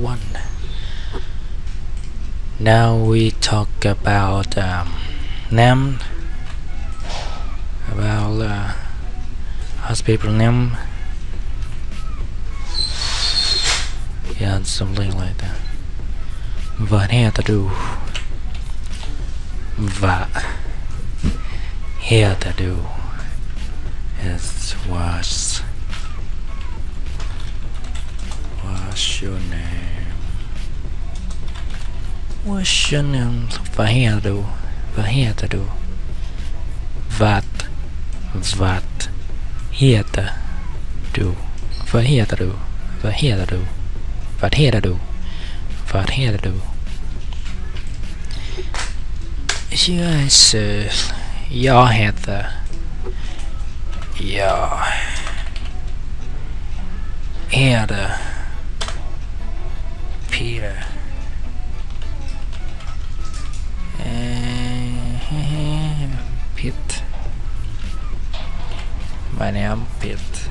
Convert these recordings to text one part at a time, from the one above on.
one. Now we talk about name, about hospital name. Yeah, something like that. What here to do? What here to do is what's your name? What's your name? What here to do? What here to do? What here to do? What here to do? What here to do? What here to do? What here to do? Yes, jag heter Peter. Pete. My name Pete.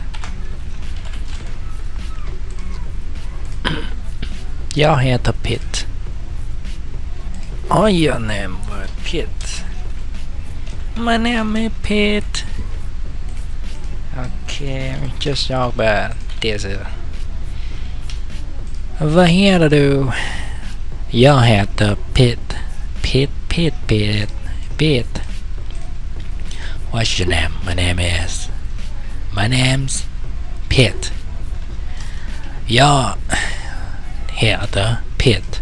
Jag heter Pete. Oh, your name was Pete. My name is Pete. Okay, just talk about this. Vad heter du? Jag heter Pete. Pete. What's your name? My name's Pete. Jag heter Pete.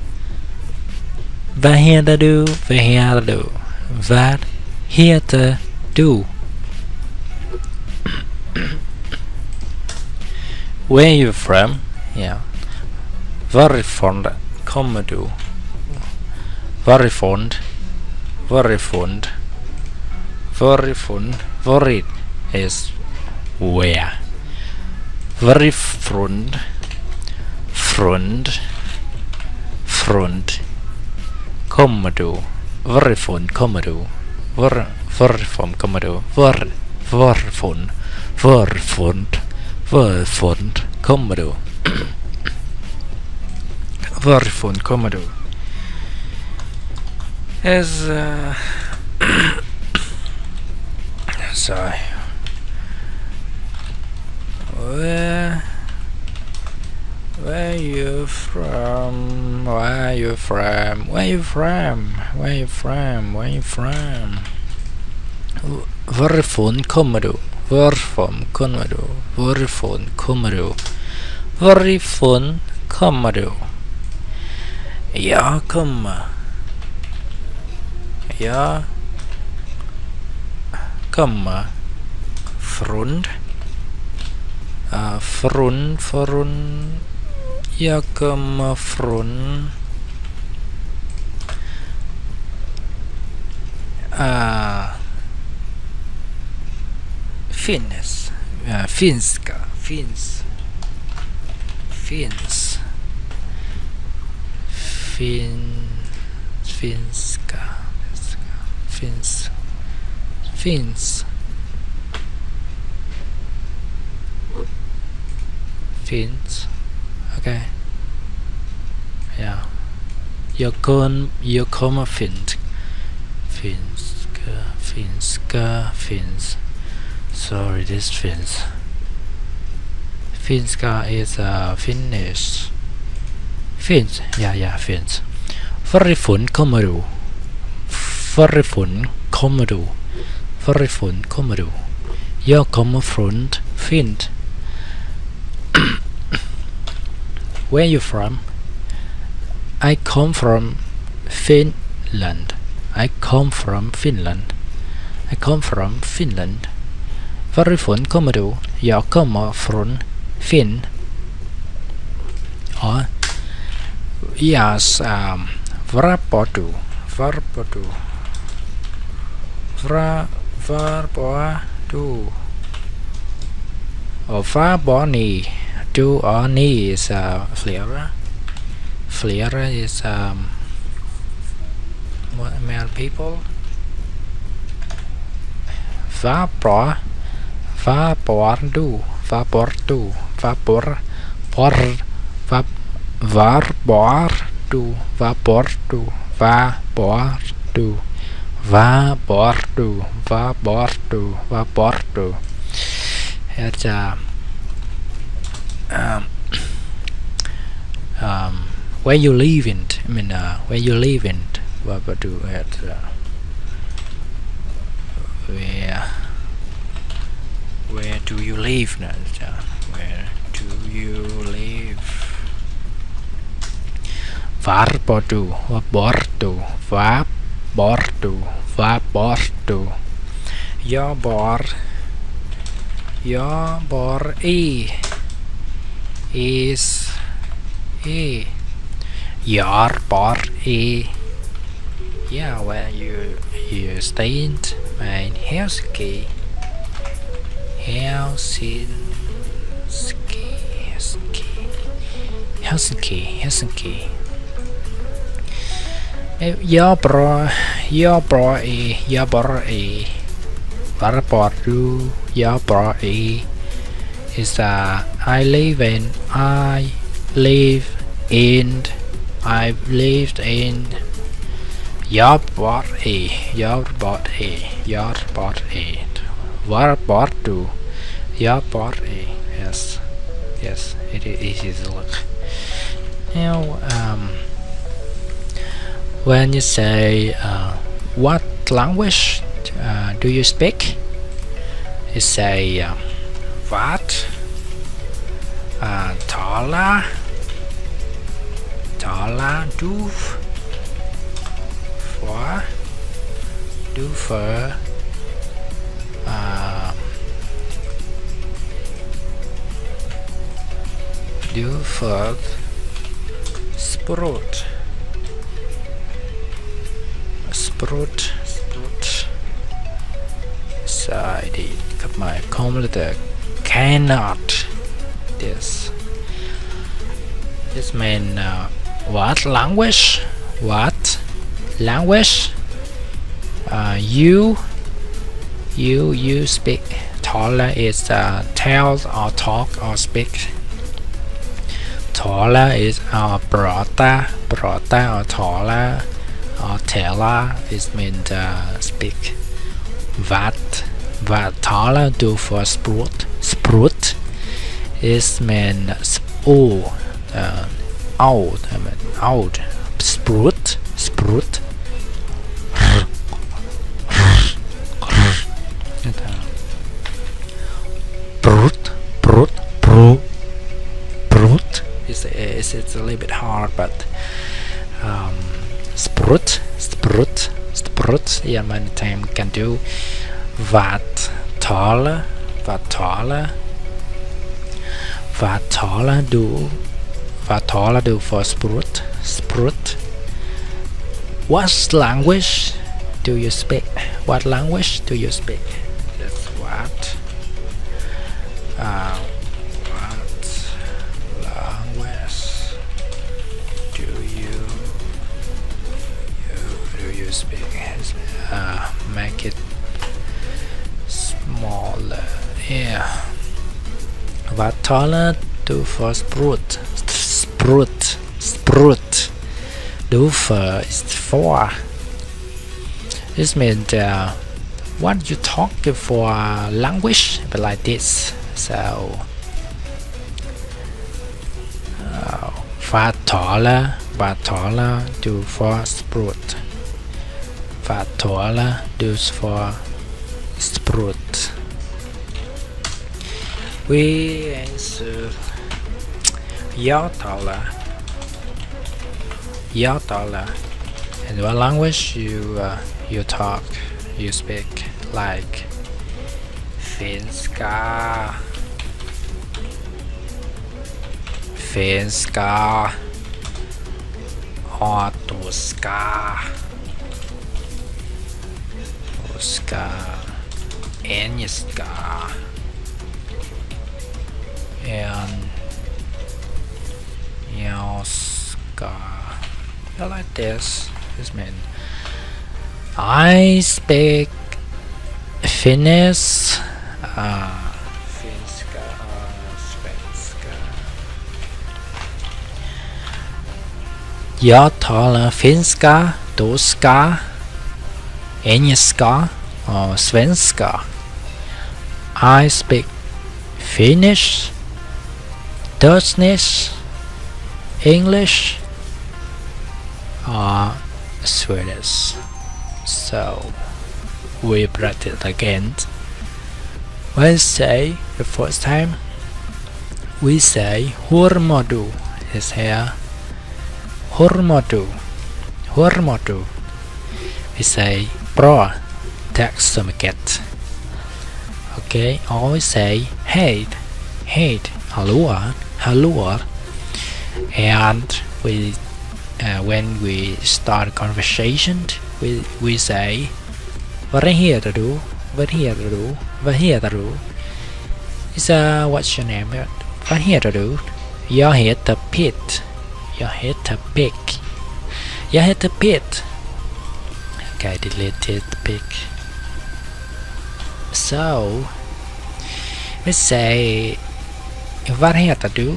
Vad heter du? Vad heter du? Vad heter du? Where are you from? Yeah. Varifrån kommer du? Varifrån? Varit is where. Varifrån? Front kommer du? Varifrån kommer du? Varifrån kommer du? Varifrån kommer du? Varifrån kommer du? Is sorry. Where you from? Where you from? Varifrån kommer du? Varifrån kommer du? Varifrån kommer du? Varifrån kommer du? Jag kommer från jag kommer från Svenska. Okay. Yeah. Jag kommer finska. Sorry, this Finska is Finnish. Yeah, Finns. Varifrån kommer du? Jag kommer från Finland. Where are you from? I come from Finland. Varifrån kommer du? Jag kommer från Finn. Yes, var bor du? Var bor ni? Du och ni is flera. Flera is male people. Var bor du? Vapordu, vapordu, vapordu, vapordu, vapordu, vapordu. It's where you live in. I mean, where you live in. Vapordu. It's where do you live? Where do you live? Vapordu, vapordu, vapordu, vapordu. Your bar is a. Your bar a. Yeah, where you stay in Helsinki. Helsinki. Your bar Vapordu, your bar is I live in your bar Vapordu, your bar yes, it is. Look now, when you say what language do you speak, you say what talar du for sprut side of my computer cannot this mean what language you speak. Talar is tell or talk or speak. Talar is prata or talar or teller is meant speak. What talar do for sprut is mean old. I mean old. Sprut it's a little bit hard, but sprut yeah, many time can do. What talar do for sprut. What language do you speak? What language do you speak? That's what language do you speak? Make it smaller. Yeah. What talar do for sprut. Do for is for. This means what you talk for language, but like this. So what talar do for sprut. What talar does for sprut. We answer your talar. And what language you talk, you speak, like Svenska, or Svenska, engelska, and like this. This means I speak Finnish, Svenska. Jag talar finska, tyska, engelska or Svenska. I speak Finnish, Dutch, English or Swedish. So we practice again. When say the first time, we say hurmadu is here. Hurmadu. We say bra, tax some get. Okay, always say hate, hallua. And we when we start conversation, we say vad heter du? Is what's your name? Vad heter du? Jag heter Pete. Jag heter Pete. Okay, deleted pic. So we say vad heter du?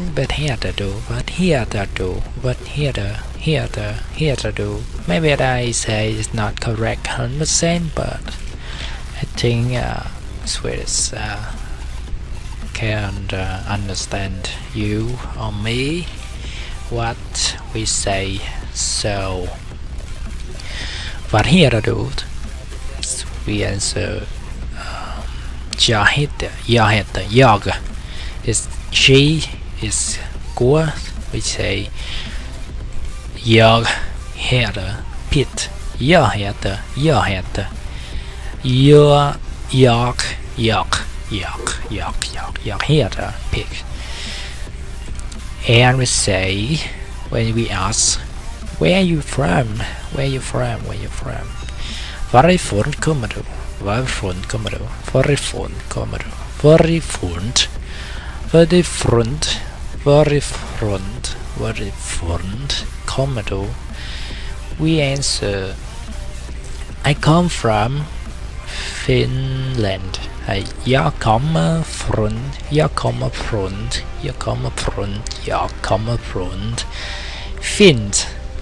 Maybe that I say is not correct 100%, but I think Swedish can understand you or me what we say. So vad heter du? We answer jag is she is gå. We say jag heter Pete. Jag heter heter Pete. And we say when we ask where you from? Varifrån kommer du? Varifrån kommer du? We answer I come from Finland. Jag kommer från Finland.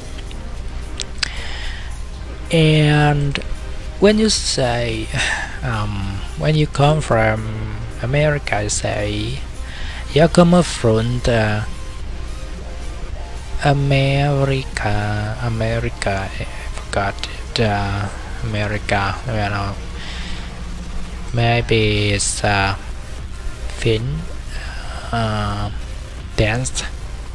And when you say when you come from America, you say jag kommer från America. I forgot it. America. You know, maybe it's Finn. Dance.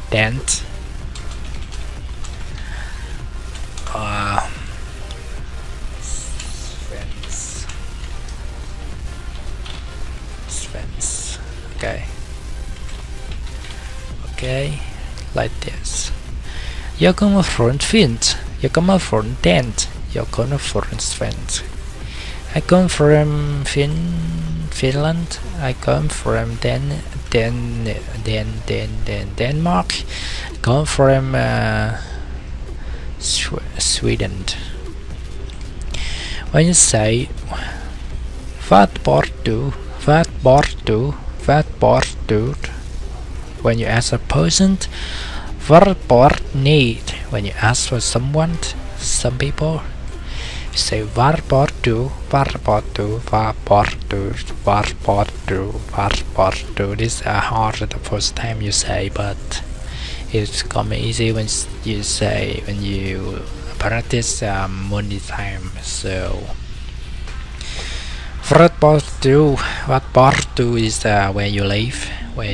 Okay, like this. Jag kommer från Finland. Jag kommer från Dent. Jag kommer från Svenska. I come from Finland. I come from Denmark. I come from Sweden. When you say vad bort du? When you ask a person, vad bort need? When you ask for someone, some people, you say vad bort du? This is hard the first time you say, but it's come easy when you say, when you practice many times. So what bort du is where you live.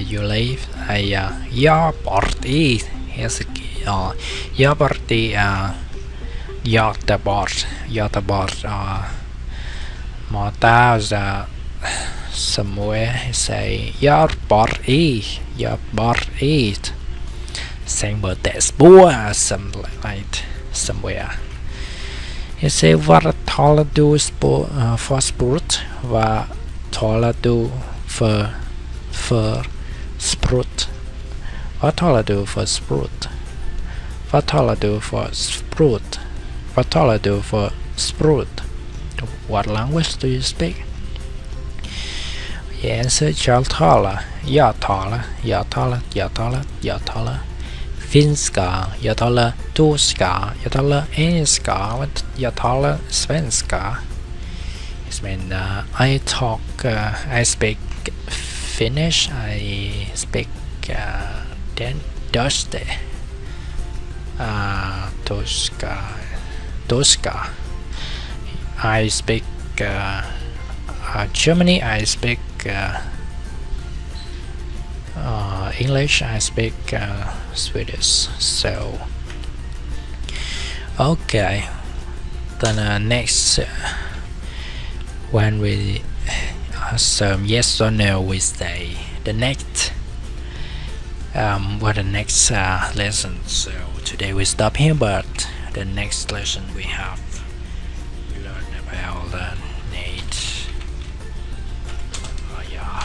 Jag bort i jag bort i Göteborg. Mata is somewhere. Say jag bort i St. Petersburg, something like somewhere. You say vad talar du för sport? Vad talar du för sport? Vad talar du för sport? What language do you speak? You answer jag talar Finska, jag talar tyska, jag talar engelska, jag talar svenska. It means I speak Finnish, I speak Dutch, tyska. I speak Germany, I speak English, I speak Swedish. So okay, then next when we answer yes or no, we say the next what the next lesson. So today we stop here, but the next lesson we have learn about the need. Oh yeah.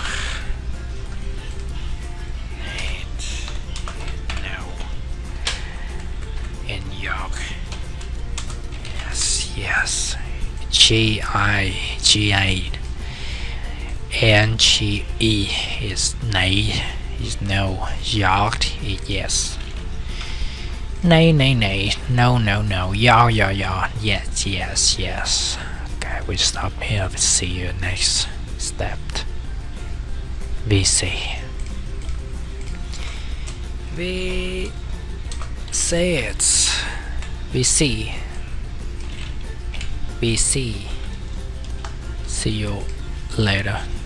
In York. Yes. G-I N-G-E is nay, is no. York is yes. Nay, no, yeah, yes. Okay, we stop here. We see you next step. We see. We say it. We see. We see. See you later.